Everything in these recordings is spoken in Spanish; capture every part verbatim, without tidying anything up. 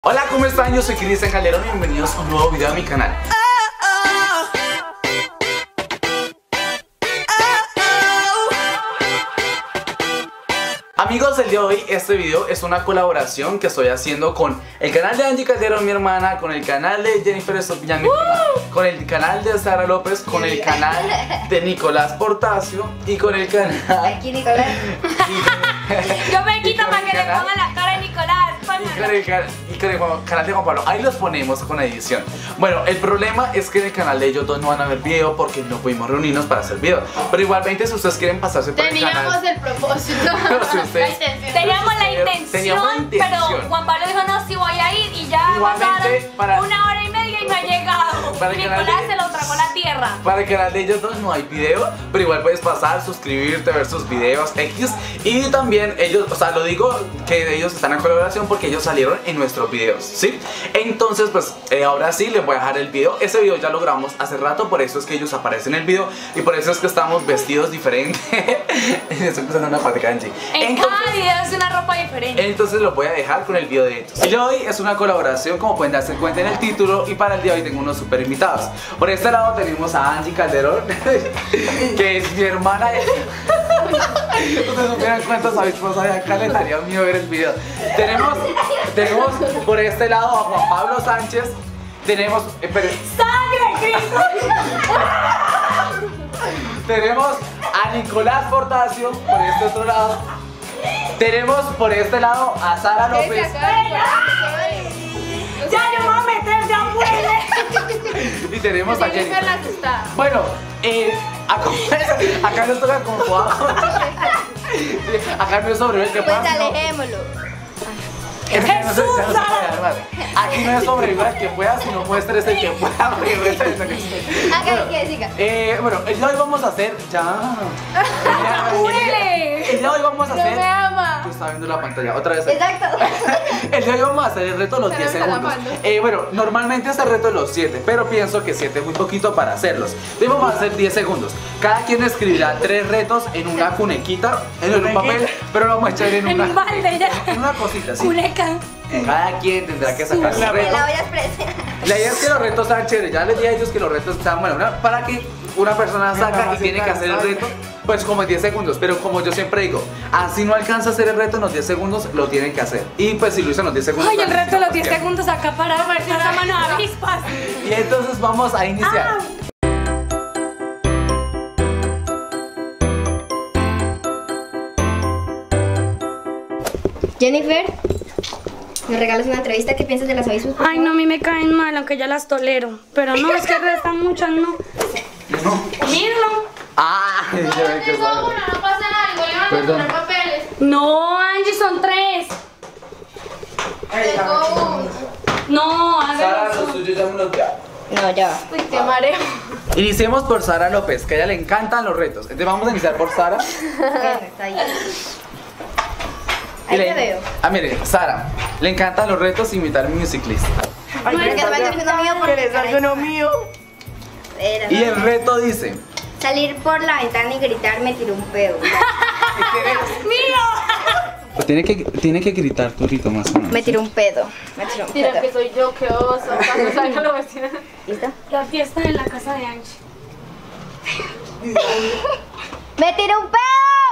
Hola, ¿cómo están? Yo soy Cristian Calderón y bienvenidos a un nuevo video a mi canal. Amigos, el día de hoy este video es una colaboración que estoy haciendo con el canal de Angie Calderón, mi hermana, con el canal de Jennifer Estopiñán, mi prima, con el canal de Sara López, con el canal de Nicolás Portacio y con el canal... Aquí Nicolás. Yo me quito para que le ponga la cara de Nicolás. Y con, el, y con el canal de Juan Pablo. Ahí los ponemos con edición. Bueno, el problema es que en el canal de ellos dos no van a ver video porque no pudimos reunirnos para hacer video. Pero igualmente si ustedes quieren pasarse por el canal, teníamos el propósito. si ustedes, Teníamos la intención, teníamos la intención, pero Juan Pablo dijo no, sí voy a ir y ya igualmente, pasaron para, una hora y media y no ha llegado. Para Nicolás de, se lo tragó la tierra. Para el canal de ellos dos no hay video, pero igual puedes pasar, suscribirte, ver sus videos X. Y también ellos, o sea, lo digo que ellos están en colaboración porque ellos salieron en nuestros videos, ¿sí? Entonces pues eh, ahora sí les voy a dejar el video. Ese video ya lo grabamos hace rato, por eso es que ellos aparecen en el video y por eso es que estamos vestidos diferentes. Estoy empezando una plática, Angie. En Entonces, cada video es una ropa diferente. Entonces lo voy a dejar con el video de ellos. El de hoy es una colaboración, como pueden darse cuenta en el título, y para el día de hoy tengo unos super invitados. Por este lado tenemos a Angie Calderón, que es mi hermana. Ustedes no se dan cuenta, sabéis, pues acá le daría miedo ver el video. Tenemos, tenemos por este lado a Juan Pablo Sánchez. Tenemos, esperen, ¡Sangre, Cristo! tenemos a Nicolás Portacio por este otro lado. Tenemos por este lado a Sara López. ¡Ya no me voy a meter, ya muere! Y tenemos a Jennifer. Bueno, eh, acá, acá nos toca con Juan. Acá no es sobre el que Pues pasa. alejémoslo. Es que no se- no se puede armar. Aquí no es sobrevivir al que pueda, sino muestres el que pueda. Acá que siga. Eh, bueno, el día de hoy vamos a hacer. Ya. ¡Apúrele! El día de hoy vamos a No hacer. me ama. Yo estaba viendo la pantalla, otra vez. Exacto. El día de hoy vamos a hacer el reto de los diez segundos. Eh, bueno, normalmente es el reto de los siete, pero pienso que siete es muy poquito para hacerlos. Entonces vamos a hacer diez segundos. Cada quien escribirá tres retos en una cunequita, en un papel, pero lo vamos a echar en En una, un balde ya. en una cosita, ¿sí? Cuneca. Cada quien tendrá que sacar su Me reto. la voy a expresar. La idea es que los retos sean chéveres. Ya les dije a ellos que los retos están buenos, ¿no? Para que una persona saca y tiene que hacer el reto, pues como en diez segundos. Pero como yo siempre digo, así no alcanza a hacer el reto en los diez segundos, lo tienen que hacer. Y pues si lo hizo en los diez segundos. Ay, el reto de los diez ¿qué? segundos acá para ver si esa mano de avispas. Y entonces vamos a iniciar. Jennifer, ¿me regalas una entrevista? ¿Qué piensas de las avispas? Ay, no, a mí me caen mal, aunque ya las tolero. Pero no, es que restan muchas, no. No. Mirlo. Ah, ya ven que sale. no pasa nada, igual le van a Perdón. poner papeles. No, Angie, son tres. Tengo uno. No, Sara, hágalo. los suyos ya me los vea. No, ya va. Uy, qué mareo. Iniciemos por Sara López, que a ella le encantan los retos. Entonces vamos a iniciar por Sara. Bueno, está ahí. Y Ahí le- te veo. Ah, mire, Sara, le encantan los retos imitar Musical.ly. Ay, pero que me uno mío porque ¿Quieres algo mío? Espera, Y el reto dice: salir por la ventana y gritar me tiró un pedo. pues tiene que, tiene que gritar tu rito más o menos. Me tiró un pedo. Me tiró un pedo. soy yo, qué oso. Cuando salga la vecina. ¿Listo? La fiesta en la casa de Angie. ¡Me tiró un pedo!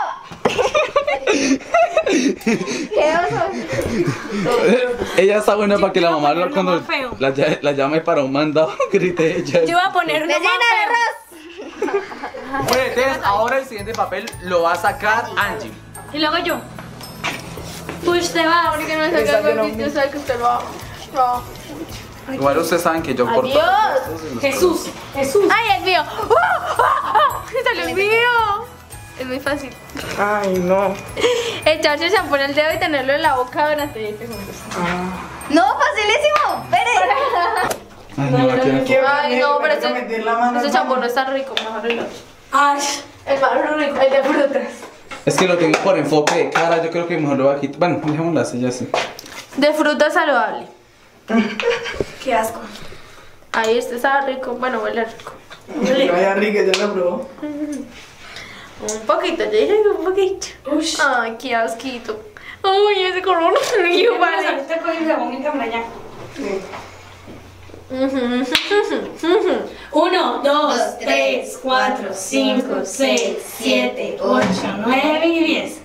¿Qué oso? Ella está buena para que la Yo mamá iba a lo- poner uno cuando más feo. la, lla- la llame para un mandado, grite ella. Yo iba a poner uno ¡Vecina más de feo. arroz! Bueno, entonces ahora el siguiente papel lo va a sacar Angie. Y luego yo. Push te vas. Porque no me saca el vídeo, sabe que usted va. No. Igual ustedes saben que yo corto. Adiós. Jesús, Jesús. ¡Ay, es mío! ¡Uh! ¡Ah! ¡Salió el mío! Es muy fácil. Ay, no. Echarse shampoo en el dedo y tenerlo en la boca durante diez segundos. ¡No, facilísimo! ¡Espere! Ay, no, aquí no. Ay, no, pero ese, ese champú no es tan rico. Mejor el otro. Ay. El más rico, el de frutas. Es que lo tengo por enfoque de cara, yo creo que mejor lo voy a quitar. Bueno, dejémoslo así, ya sí. De fruta saludable. Qué asco. Ahí este estaba rico. Bueno, huele rico. Vaya rica, ya la probó. Un poquito, yo dije que un poquito. Ay, qué asquito. Uy, ese color no vale. Ahorita con el jabón y cámara ya. Uno, dos, tres, cuatro, cinco, seis, siete, ocho, nueve y diez.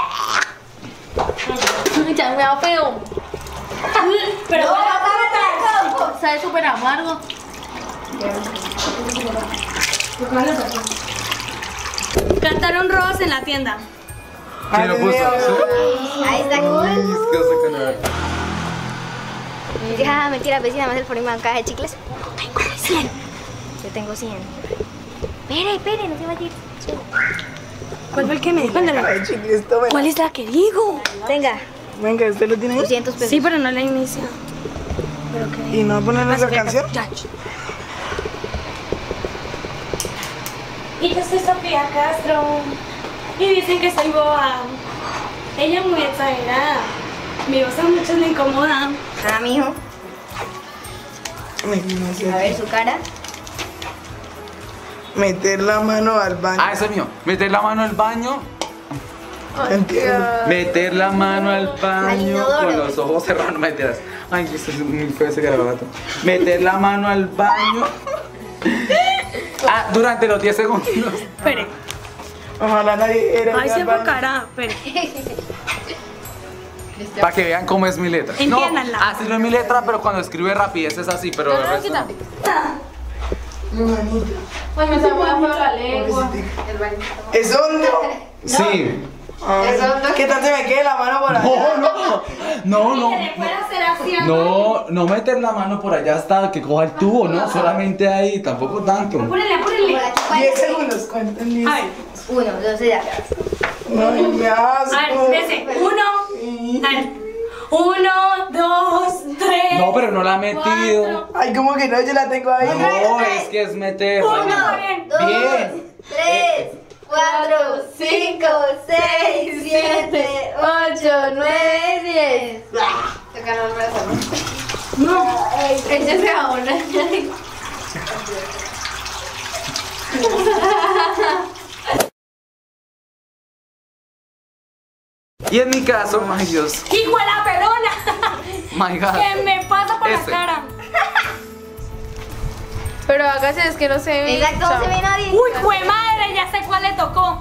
Ya me da feo. Pero Sabe súper amargo. cantaron Ross en la tienda. ¿Quién lo puso? Ahí está cool. ¿Qué hace con él? Ah, mentira, vecina, más el por una caja de chicles. Tengo cien. Yo tengo cien. Espere, espere, no se va a ir. ¿Cuál fue el que me dijo? Ay, chicles, tome. ¿Cuál es la que digo? Tenga, Venga, ¿usted lo tiene ahí? doscientos pesos. Sí, pero no la inicia. ¿Y no ponen esa canción? Ya. Y yo soy Sofía Castro. Y dicen que soy boba. Ella es muy exagerada. Mi voz a muchos le incomoda. Ah, mijo. Ay, no sé. A ver su cara. Meter la mano al baño. Ah, ese es mío. Meter la mano al baño. Entiendo. Meter la mano al Al baño inodoro. con los ojos cerrados, no mentiras. Ay, esto es muy feo ese garabato. Meter la mano al baño. Ah, durante los diez segundos. Espere. Ojalá nadie era. Ay, se enfocará. Espere. Para que vean cómo es mi letra. Entiéndanla. No, así no es mi letra, pero cuando escribe rapidez es así, pero el resto no. Ay, me sale muy feo la lengua. ¿Es hondo? Sí. Ay, ¿qué tal se me quede la mano por allá? No, no, no, Que le pueda hacer así. no, no meter la mano por allá hasta que coja el tubo, ¿no? Solamente ahí, tampoco tanto. Apúrenle, apúrenle. Por aquí, ¿cuál diez es? segundos, cuentan diez. A ver, Uno, dos, ya. Ay, qué asco. a ver, dese. Uno. A ver. Uno, dos, tres. No, pero no la ha metido. Ay, ¿cómo que no? Yo la tengo ahí. No, es que es meter. Uno. Bien. Dos, Bien. tres, cuatro, cinco, seis, siete, ocho, nueve, diez. Tocan los brazos. No. Échese a una. Y en mi caso, ay Dios, ¡Hijo de la pelona! my God. Que me pasa por Este. la cara. Pero hágase, es que no se ve. Exacto, no se ve nadie. Uy, jue madre, ya sé cuál le tocó.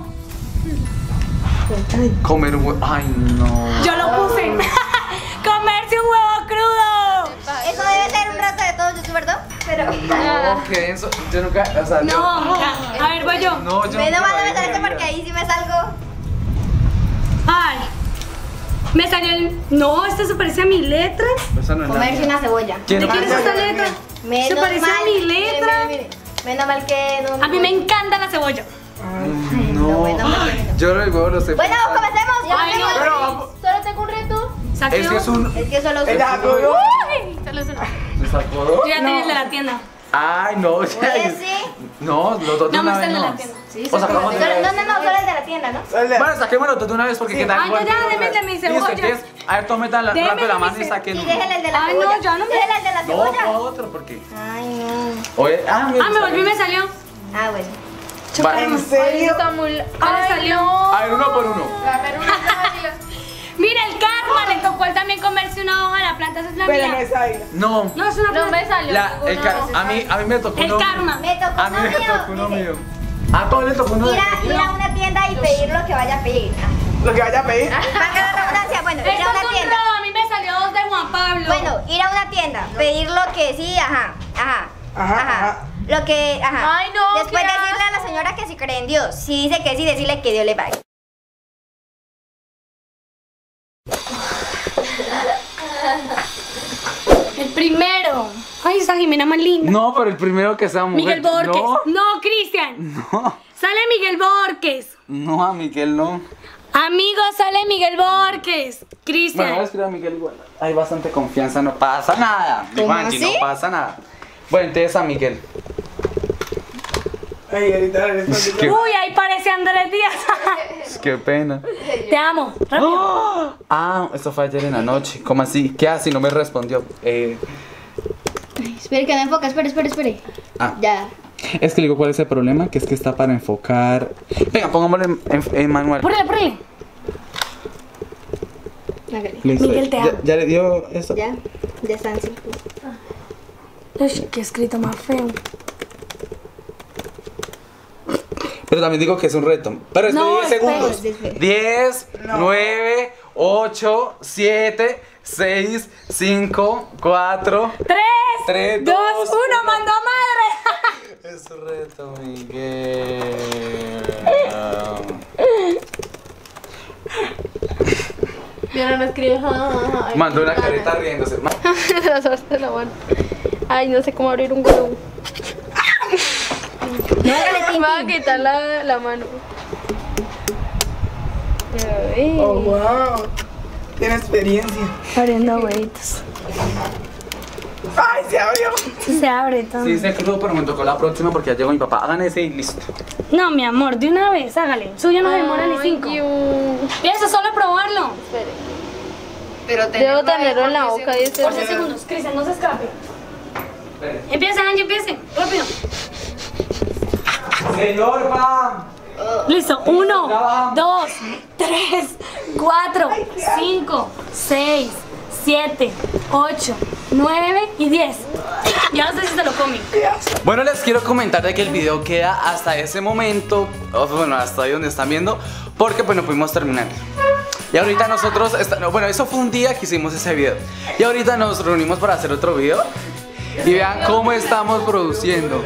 Comer un huevo. Ay, no. Yo lo puse. Comerse un huevo crudo. Eso debe ser un rato de todos youtubers, ¿no? Pero. No, qué eso. Yo nunca, o sea, yo. No, ya. A ver, voy yo. No, yo Me no nunca van a lo meter haría en este mi porque vida. ahí sí me salgo. Ay. Me salió el. No, este se parece a mi letra. Esa no es la Comerse mía. una cebolla. ¿Quién ¿De no quién es quiere? esta letra? Menos Se parece a mal- mi mire, letra. mire, mire. Menos mal que no. A mí me encanta la cebolla. No. bueno, bueno. Yo el huevo lo sé. Bueno, comencemos. Ya Ay, tengo- no. Pero vamos. Solo tengo un reto. Saqueo. Es que es un. Es que solo ¿Es la sacó? Solo es uno. ¿Me sacó? Yo ya tenía el de la tienda. Ay, no. Oye, sí. No, los dos de No, me una está vez el de la no. tienda. Sí, O sacamos de una Solo- vez. No, no, no, solo el de la tienda, ¿no? Bueno, saquemos los dos de una vez porque Sí. qué tal. Ay, no, ya, deme el de mi Listo, cebolla. entonces, a ver, tome tan la Deme rápido la mi mano y ce- saquen Y uno. déjale el de la Ay, cebolla. no, ya no me- Déjale el de la No, cebolla. no otro porque. Ay, no. Oye, ah, Ah, me volví y me salió. Ah, bueno. Vale. ¿En Ay, serio? está muy. ¿Cuál le Ay, salió? no. A ver, uno por uno. La peruna Mira, el karma le tocó a él también comerse una hoja de la planta. Esa es la Pero no mía. es ahí. No. No, es una No planta. me salió. La, ninguno el car- de esos. a mí, a mí me tocó El uno. karma. Me tocó A mí me uno tocó uno mío. mío. A todos le tocó uno de Ir a, ir a una tienda y pedir lo que vaya a pedir. Lo que vaya a pedir. Valga la redundancia, bueno, ir Esto a es una un tienda. robo. A mí me salió dos de Juan Pablo. Bueno, ir a una tienda, pedir lo que sí, ajá, ajá, Ajá, ajá. Lo que, ajá. Ay, no, Después qué decirle a la señora que si cree en Dios. Si dice que sí, decirle que Dios le pague. El primero. Ay, esa Jimena más linda. No, pero el primero que sea mujer. Miguel Borges. No, No, Cristian. no, Sale Miguel Borges. no, a Miguel no. Amigos, sale Miguel Borges. Bueno, voy a Cristian. escribir a Miguel igual. Hay bastante confianza, no pasa nada. ¿Cómo Juanchi, así? no pasa nada. Bueno, entonces a Miguel. Ay, ahorita eres ¿Qué? Uy, ahí parece Andrés Díaz. Qué pena. Te amo. Rápido. ¡Oh! Ah, esto fue ayer en la noche. ¿Cómo así? ¿Qué hace? No me respondió. Eh, Espere que no enfoca, espere, espere, espere. ah. Ya. Es que le digo cuál es el problema, que es que está para enfocar. Venga, pongámosle en, en- en manual. Pórrele, pórrele. Hágale. Listo. Miguel, te ¿Ya, amo. ya le dio eso? Ya. Ya está en círculo. Uy, qué escrito más feo. Pero también digo que es un reto. Pero es de No, diez segundos. espera, espera. diez, nueve, ocho, siete, seis, cinco, cuatro, Tres, tres, dos, dos, uno, mandó a madre. Es un reto, Miguel. Mira, no escribe. Mandó una carita riéndose. Ma- Hasta la mano. Ay, no sé cómo abrir un globo. No, hágale, Me Tintín. va a quitar la, la mano. Ay, Oh, wow. Tiene experiencia. Abriendo huevitos. Ay, se abrió. Sí se abre todo. Sí, se crudo, pero me tocó la próxima porque ya llegó mi papá. Hagan ese y listo. No, mi amor, de una vez, hágale. Suyo no demora ni ay, cinco. you. Piensa solo probarlo. Espere. Pero Debo tenerlo en la boca. Dice. Por seis segundos, Cristian, no se escape. Empieza, Angie, empiece. Rápido. Señor, va. Listo. Uno, dos, tres, cuatro, cinco, seis, siete, ocho, nueve y diez. Ya no sé si se lo comen. Bueno, les quiero comentar de que el video queda hasta ese momento, o bueno, hasta ahí donde están viendo, porque pues no pudimos terminar. Y ahorita nosotros, esta- no, bueno, eso fue un día que hicimos ese video. Y ahorita nos reunimos para hacer otro video. Y vean cómo estamos produciendo.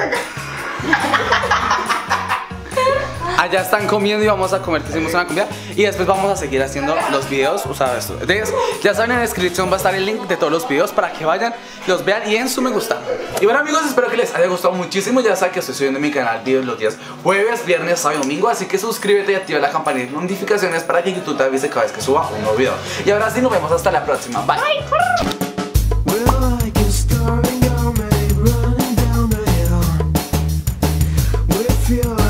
Allá están comiendo y vamos a comer, que hicimos una comida. Y después vamos a seguir haciendo los videos, o sea, esto. Entonces, ya saben, en la descripción va a estar el link de todos los videos para que vayan, los vean y en su me gusta. Y bueno, amigos, espero que les haya gustado muchísimo. Ya saben que estoy subiendo en mi canal videos los días jueves, viernes, sábado y domingo. Así que suscríbete y activa la campanita de notificaciones para que YouTube te avise cada vez que suba un nuevo video. Y ahora sí, nos vemos hasta la próxima. Bye. We're like a starry army running down the hill with your